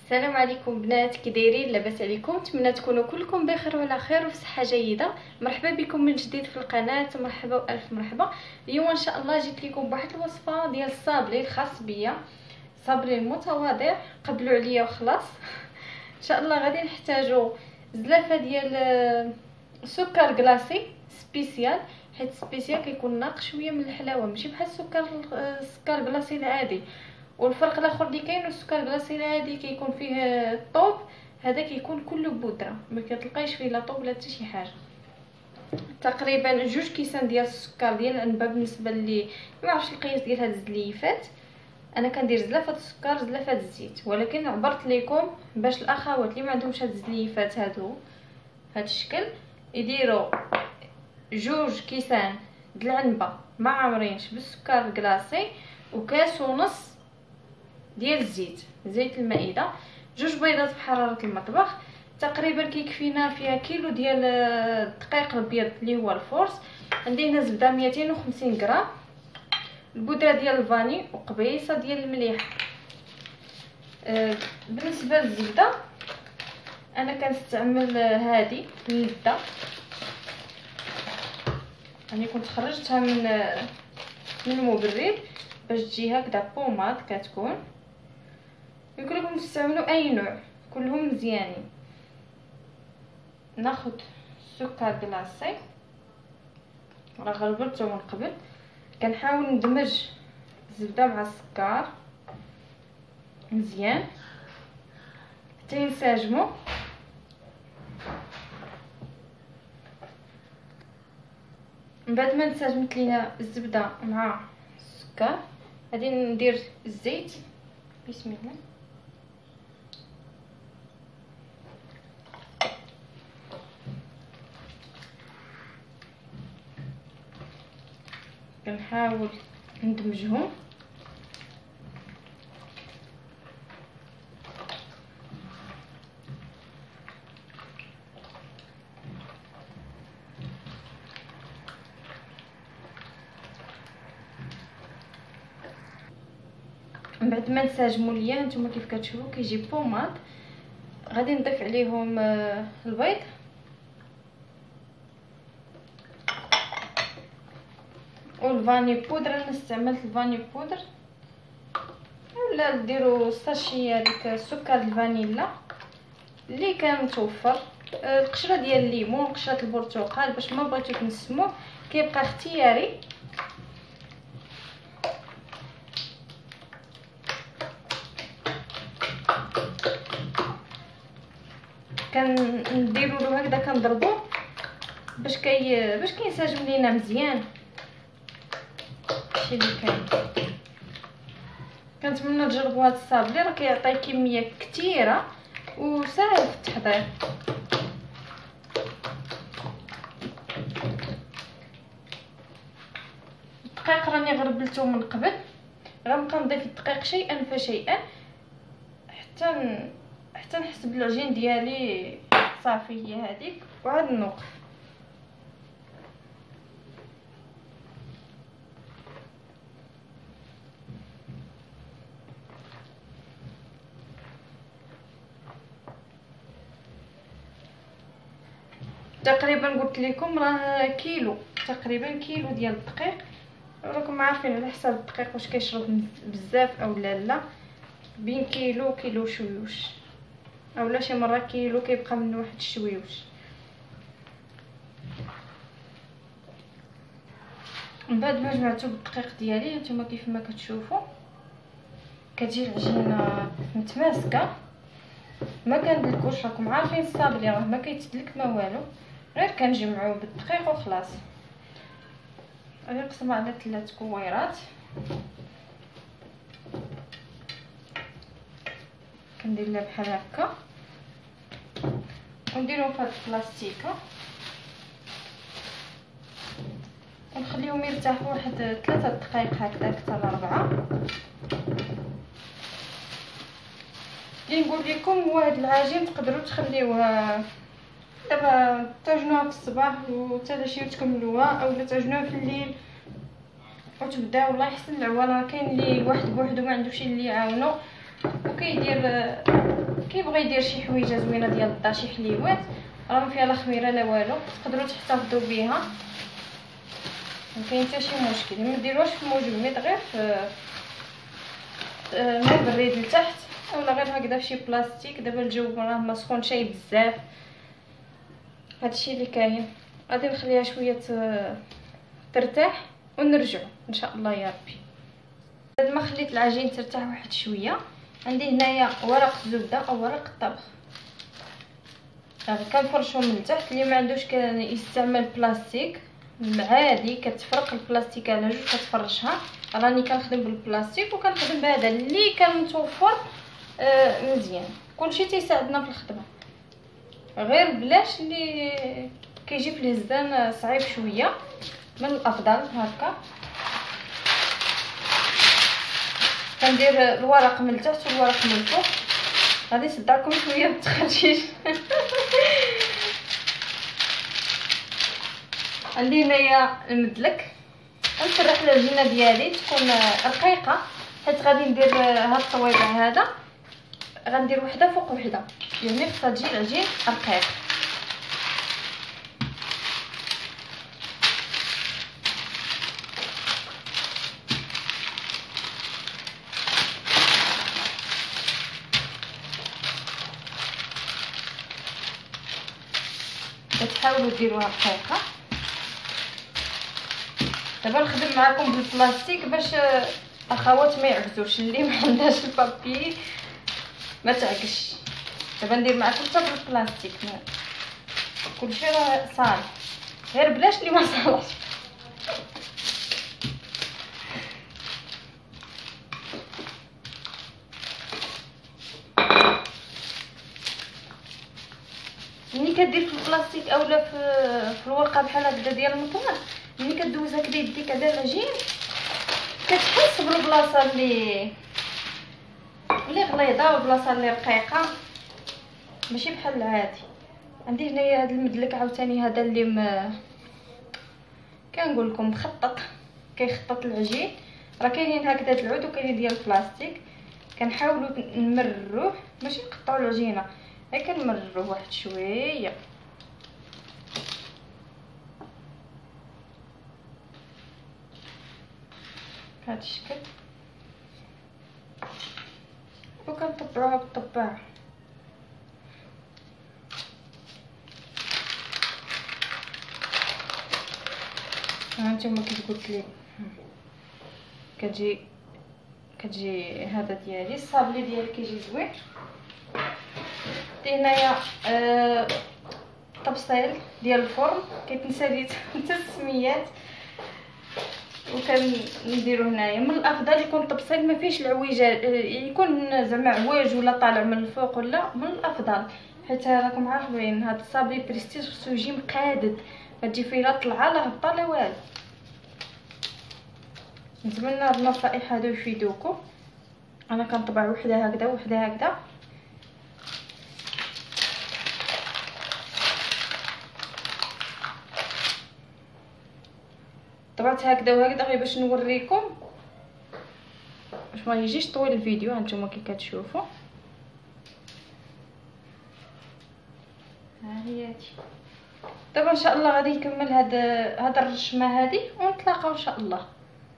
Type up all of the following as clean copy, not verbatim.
السلام عليكم بنات، كي دايرين؟ لاباس عليكم؟ نتمنى تكونوا كلكم بخير وعلى خير وفي صحه جيده. مرحبا بكم من جديد في القناه، مرحبا والف مرحبا. اليوم ان شاء الله جيت لكم بواحد الوصفه ديال الصابلي الخاص بيا، صابلي المتواضع. قبلوا عليا وخلاص. ان شاء الله غادي نحتاجوا زلافه ديال سكر كلاصي سبيسيال، حيت سبيسيال كيكون ناقص شويه من الحلاوه، ماشي بحال السكر كلاصي العادي. والفرق الاخر اللي كاين، السكر كلاصي العادي كيكون فيه الطوب، هذا كيكون كله بودره، ما كتلقايش فيه لا طوب ولا حتى شي حاجه. تقريبا 2 كيسان ديال السكر ديال العنبه. بالنسبه لي ما عرفتش القياس ديال هاد الزليفات، انا كندير زلافه السكر زلافه الزيت، ولكن عبرت لكم باش الاخوات اللي ما عندهمش هاد الزليفات هاد الشكل يديروا 2 كيسان د العنبه ما عامرينش بالسكر الكلاصي، وكاس ونص ديال زيت المائده، 2 بيضات بحراره المطبخ. تقريبا كيكفينا فيها كيلو ديال الدقيق الابيض اللي هو الفورس. عندي هنا زبده 250 غرام، البودره ديال الفاني وقبيصه ديال المليح. بالنسبه للزبده انا كنستعمل هذه اللذه، يعني كنت خرجتها من المبرد باش تجي هكذا بوماد كتكون. يقول لكم تستعملوا اي نوع، كلهم مزيانين. ناخذ السكر كلاصي، راه غربلته من قبل. كنحاول ندمج الزبده مع السكر مزيان حتى ينسجموا. من بعد ما انسجمت لينا الزبده مع السكر، غادي ندير الزيت. بسم الله. كنحاول ندمجهم. من بعد ما نساجموا ليا، نتوما كيف كتشوفوا كيجي بوماد، غادي نضيف عليهم البيض والفاني بودر. انا استعملت الفاني بودر، ولا ديروا ساشي هذيك السكر الفانيلا اللي كان متوفر. القشره ديال الليمون، قشره البرتقال، باش ما بغيتو تنسموه كيبقى اختياري. كنديروا له هكذا، كنضربوه باش كينسجم لينا مزيان. هادشي اللي كاين. كنتمنى تجربوا هاد الصابلي، راه كيعطي كميه كثيره وسهل في التحضير. الدقيق راني غربلته من قبل، غنبقى نضيف الدقيق شيئا فشيئا حتى نحس بالعجين ديالي صافي. هي هذيك، وعاد نوقف. تقريبا قلت لكم راه كيلو، تقريبا كيلو ديال الدقيق. راكم عارفين على حساب الدقيق واش كيشرب بزاف او لا. بين كيلو شويوش، اولا شي مره كيلو كيبقى منه واحد الشويوش. من بعد ما جمعته بالدقيق ديالي، نتوما كيف ما كتشوفوا كتجي العجينه متماسكه. ما كندلكوش، راكم عارفين الصابلي راه ما كيتدلك ما والو، غير كنجمعوه بالدقيق وخلاص. غادي نقسمها على 3 كويرات. كندير لها بحال هكا ونديرهم في هاد البلاستيكه ونخليهم يرتاحوا واحد 3 دقائق هكذا حتى 4. اللي نقول لكم هو هاد العجين تقدروا تخليوها دابا تعجنوها في الصباح وحتى شي تكملوها، اولا تعجنوها في الليل وتبداو. الله يحسن العوان، راه كاين اللي واحد بوحدو ما عندوش اللي يعاونو وكيدير كيبغي يدير شي حويجه زوينه ديال الدار، شي حليوات راه ما فيها لا خميره لا والو، تقدروا تحتفظوا بها، ما كاين حتى شي مشكل. ما ديروهاش في مجمد، غير في الماء بريد لتحت، اولا غير هكذا في شي بلاستيك. دابا الجو راه ما سخون شي بزاف، هادشي اللي كاين. غادي نخليها شويه ترتاح ونرجعوا ان شاء الله يا ربي. بعد ما خليت العجين ترتاح واحد شويه، عندي هنايا ورق زبده او ورق الطبخ، كنفرشو من التحت. اللي ما عندوش كان يستعمل بلاستيك عادي، كتفرق البلاستيك على جوج كتفرشها. راني كنخدم بالبلاستيك وكنخدم بهذا اللي كان متوفر. مزيان، كلشي تيساعدنا في الخدمه، غير بلاش اللي كيجي في الهزان صعيب شويه. من الافضل هكا كندير الورق من التحت والورق من الفوق. غادي نصدعكم شويه بالتخرجيج. عندي هنايا المدلك، غنسرح العجينه ديالي تكون رقيقه، حيت غادي ندير هاد الطويبع هذا، غندير وحده فوق وحده، يعني خصها تجي العجين رقيق. تحاولوا ديروها رقيقه. دابا نخدم معكم بالبلاستيك باش اخوات ما يعكزوش، اللي ما عندهاش البابي ما تعكش. دابا ندير معكم حتى بالبلاستيك، كلشي راه صالح، غير بلاش اللي ما صالحش. ملي كدير في البلاستيك اولا في الورقه بحال هكذا ديال المطواط، ملي كدوزها كدا يديك على العجين كتحس بالبلاصه اللي غليظه والبلاصه اللي رقيقه، ماشي بحال العادي. عندي هنايا هذا المدلك عاوتاني، هذا اللي كنقول لكم مخطط، كيخطط العجين. راه كاينين هكذا د العود وكاينين ديال البلاستيك. كنحاولوا نمرروه، ماشي نقطعوا العجينه، غير كنمرروه واحد شويه. بهذا الشكل، وكنطبعوها بالطباعه. هانتوما كيف قلت لكم كتجي هذا ديالي الصابلي ديالي كيجي زوين. هنايا طبسيل ديال الفرن، كيتنسى لي التسميات، وكنديرو هنايا. من الافضل يكون طبسيل ما فيهش العويجه، يكون زعما عواج ولا طالع من الفوق، ولا من الافضل، حيت راكم عارفين هذا الصابلي بريستيج خصو يجي مقادد، ما تجي فيه لا طلعه لا هبطه لا والو. نتمنى هاد النصائح هادو يفيدوكم. انا كنطبع وحده هكذا وحده هكذا. طبعت هكذا وهكذا غير باش نوريكم، باش ما يجيش طويل الفيديو. هانتوما كي كتشوفوا، ها هي هادي. دابا ان شاء الله غادي نكمل هاد الرشمه هادي ونتلاقاو ان شاء الله.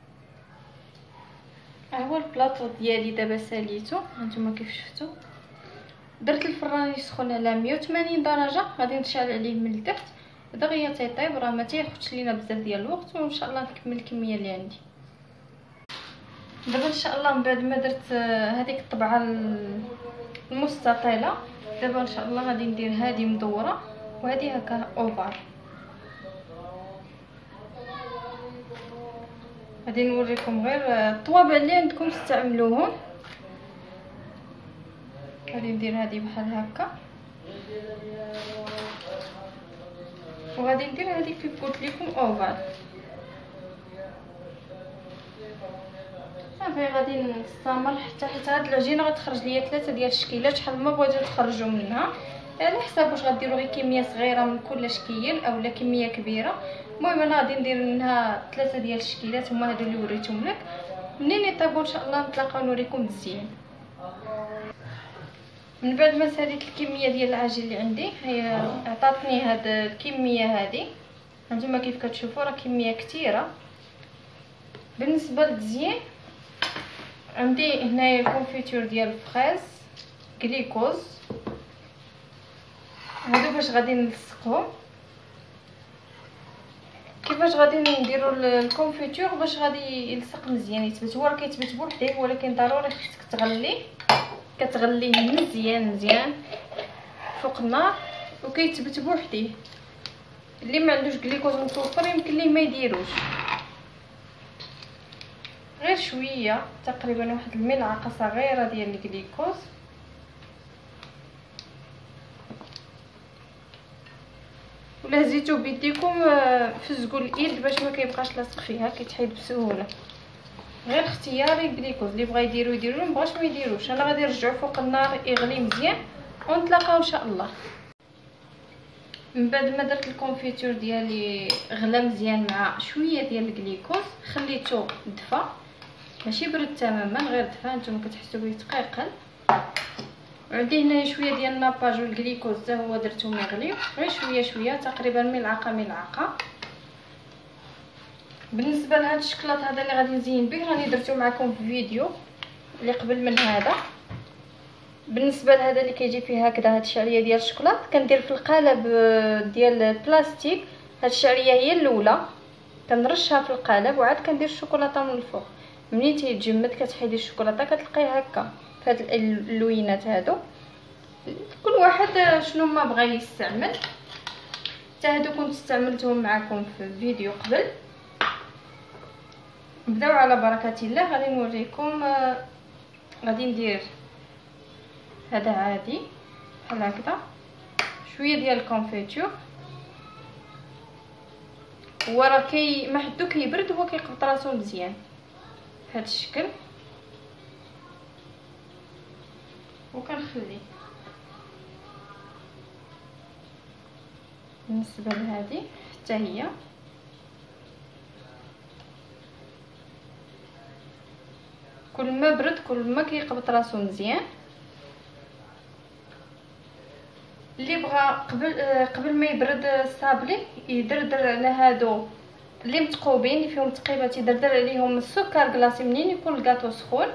ها هو البلاطو ديالي دابا ساليتو، هانتوما كيف شفتوا. درت الفران يسخن على 180 درجه، غادي نشعل عليه من التحت دغيا تيطيب، راه ما تياخذش لينا بزاف ديال الوقت، وان شاء الله نكمل الكميه اللي عندي. دابا ان شاء الله من بعد ما درت هذيك الطبعه المستطيله، دابا ان شاء الله غادي ندير هذه مدوره وهذه هكا اوفر. غادي نوريكم غير الطوابع اللي عندكم تستعملوهم. غادي ندير هذه بحال هكا، وغادي ندير هذه كيف قلت لكم اوفر. صافي غادي نستمر حتى هاد العجينه غتخرج ليا 3 ديال الشكيلات، شحال ما بغيتو تخرجوا منها على حساب واش غديروا غير كميه صغيره من كل شكيل اولا كميه كبيره. المهم انا غادي ندير منها 3 ديال الشكيلات، هما هادو اللي وريتهم لك. منين يطيبوا ان شاء الله نتلاقاو نوريكم مزيان. من بعد ما ساليت الكميه ديال العجين اللي عندي، هي عطاتني هاد الكميه هذه. هانتوما كيف كتشوفوا راه كميه كثيره. بالنسبه للتزيين عندي هنايا الكونفيتور ديال الفريز غليكوز، هادو باش غادي نلصقهم. كيفاش غادي نديروا الكونفيتور باش غادي يلصق مزيان يثبت؟ هو راه كيثبت بوحديه، ولكن ضروري خصك تغليه، كتغليه مزيان فوق النار وكيثبت بوحديه. اللي ما عندوش غليكوز متوفر يمكن ليه ما يديروش، غير شويه تقريبا واحد الملعقه صغيره ديال الغليكوز. ولا هزيتو بيديكم فزقوا الايد باش ما كيبقاش لاصق فيها، كيتحيد بسهوله. غير اختياري الغليكوز، اللي بغا يديروا ما بغاش ما يديروش. انا غادي نرجعو فوق النار يغلي مزيان ونتلاقاو ان شاء الله. من بعد ما درت الكونفيتور ديالي غلا مزيان مع شويه ديال الغليكوز، خليته دفى، ماشي برد تماما، غير دفى. نتوما كتحسوا بيه تقيقل. وعندي هنايا شويه ديال الناباج والغليكوز حتى هو درتهم يغليو، غير شويه تقريبا ملعقه. بالنسبه لهاد الشكلاط هذا اللي غادي نزين به راني درتو معكم في فيديو اللي قبل من هذا. بالنسبه لهذا اللي كيجي فيه هكذا هاد الشعريه ديال الشكلاط، كندير في القالب ديال البلاستيك. هاد الشعريه هي الاولى كنرشها في القالب، وعاد كندير الشوكولاته من الفوق. منين تيتجمد كتحيدي الشوكولاته كتلقيه هكا في هاد اللوينات هادو. كل واحد شنو ما بغى يستعمل. حتى هادو كنت استعملتهم معكم في الفيديو قبل. نبداو على بركه الله. غادي نوريكم. غادي ندير هذا عادي بحال هكذا، شويه ديال الكونفيتور. هو راه ما حدو كيبرد، هو كيقبط راسو مزيان بهذا الشكل. وكنخليه. بالنسبه لهذه حتى هي كل ما برد كل ما كيقبط راسو مزيان. اللي بغى قبل ما يبرد الصابلي يدردر على هادو اللي متقوبين اللي فيهم تقيبات، يدردر عليهم السكر كلاصي منين يكون الكاطو سخون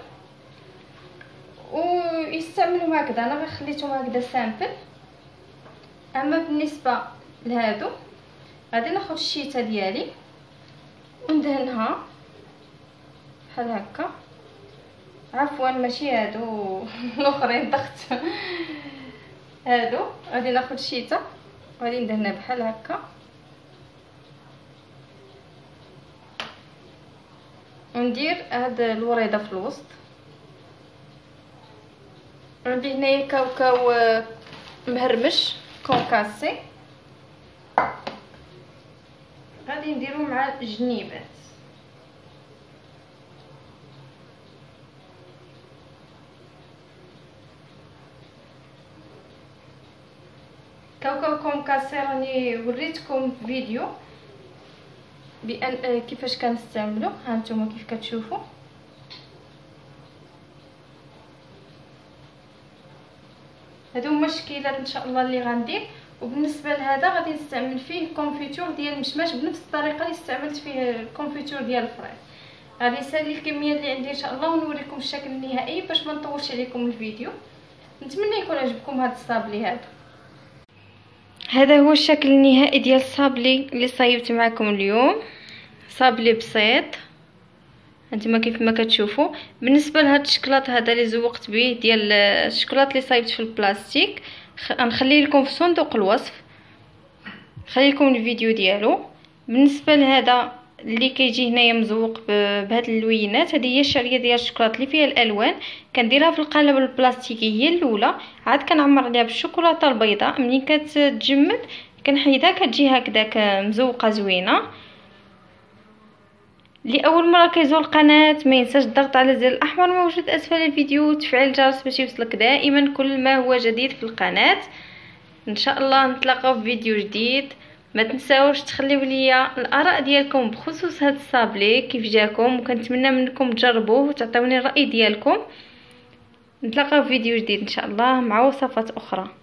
ويستعملهم هكذا. انا غير خليتهم هكذا سامبل. اما بالنسبه لهادو غادي ناخذ الشيته ديالي وندهنها بحال هكا. عفوا ماشي هادو الاخرين ضغط. هادو غادي ناخذ شيته وغادي ندهنها بحال هكا، وندير هاد الوريضه في الوسط. عندي هنايا كاوكاو مهرمش كونكاسي، غادي نديرو مع الجنيبات. كاوكاو كونكاسي راني وريتكم في فيديو بان كيفاش كنستعملو. ها نتوما كيف كتشوفوا. هادو هما الشكيلات ان شاء الله اللي غندير. وبالنسبه لهذا غادي نستعمل فيه كونفيتور ديال المشماش بنفس الطريقه اللي استعملت فيه الكونفيتور ديال الفريز. غادي نسالي الكميه اللي عندي ان شاء الله ونوريكم الشكل النهائي باش ما نطولش عليكم الفيديو. نتمنى يكون عجبكم هذا الصابلي. هذا هو الشكل النهائي ديال الصابلي اللي صايبت معكم اليوم. صابلي بسيط هانتوما كيف ما كتشوفوا. بالنسبه لهاد الشكلاط هذا اللي زوقت به ديال الشكلاط اللي صايبت في البلاستيك، غنخلي لكم في صندوق الوصف، خلي لكم الفيديو ديالو. بالنسبه لهذا اللي كيجي هنايا مزوق بهاد اللوينات، هذه هي الشعريه ديال الشوكولاط اللي فيها الالوان. كنديرها في القالب البلاستيكي هي الاولى، عاد كنعمر عليها بالشوكولاته البيضاء. منين كتجمد كنحيدها كتجي هكذاك مزوقه زوينه. لاول مره كيزور القناه ما ينساش الضغط على الزر الاحمر الموجود اسفل الفيديو وتفعيل الجرس باش يوصلك دائما كل ما هو جديد في القناه. ان شاء الله نتلاقاو في فيديو جديد. ما تنساوش تخليو ليا الاراء ديالكم بخصوص هذا الصابلي كيف جاكم، وكنتمنى منكم تجربوه وتعطيوني الراي ديالكم. نتلاقاو في فيديو جديد ان شاء الله مع وصفات اخرى.